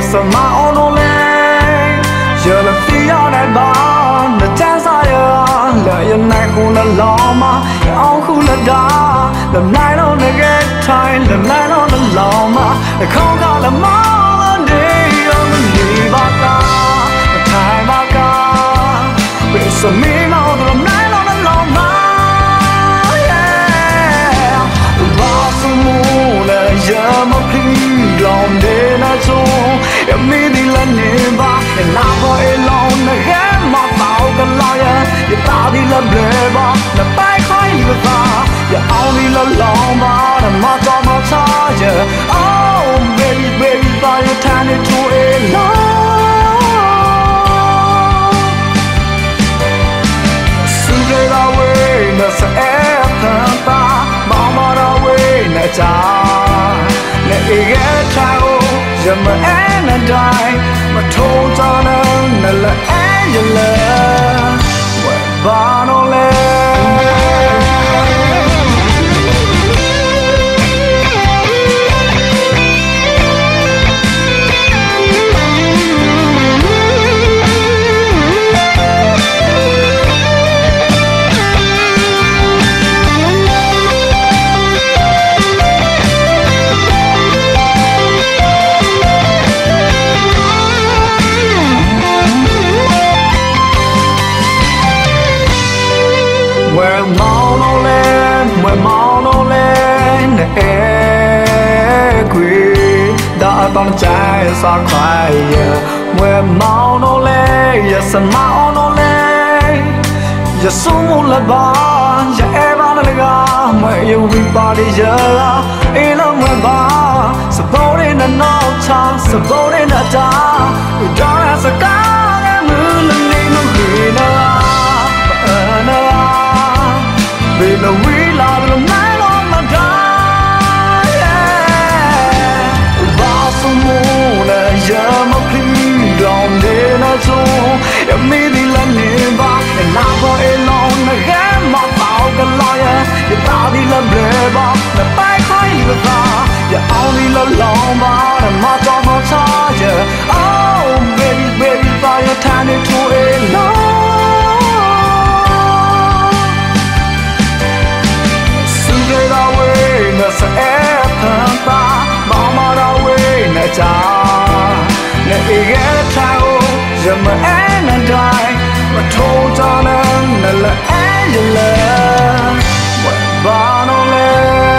什么我努力，有了必要来吧，那真啥呀？了有奈何了老嘛，熬苦了大，了奈了那个台，了奈了那老嘛，空高了嘛了你有了你吧嘎，太吧嘎，为什么老了奈了那老嘛？也没拼lòng để nói chung em mi đi lên niềm ba em nào có ai lòng này ghé mà tao cần lo ya ya tao đi lên bể ba là bay khói vừa ta ya ao đi lên lòng ba là mà cho mà cha ya oh baby baby ba ya than it to a love suy nghĩ ra way nó sẽ ép thân ta bao mà ra way nó cha để ghé theo giờ mà em là đại mà thâu cho nên là em giờ là Ba Nor Lae con trai xa khoai mùa màu nô lê giờ sân màu nô lê giờ xuống một lần ba giờ em ăn là gà mày yêu vì ba đi giờ ý là mùa ba sẽ bao đến là nó cha sẽ bao đến là cha vì đó là sẽ cá em mưa lần đi nó vì nó vì nó quý là lần này nó mà ra giờ mà拼lòng để nói chung em mi đi lên niềm ba em nào có ai lòng này ghé mà tao cần lo ya giờ tao đi lên bể ba là bay khói vừa ta giờ ao đi lên lòng ba là mà cho mà cha giờ oh baby baby ba ya than it to a love suy nghĩ ra way nó sẽ ép thân ta bao mà ra way này cha để ghé theo giờ mà em là đại mà thâu cho nên là em giờ là Ba Nor Lae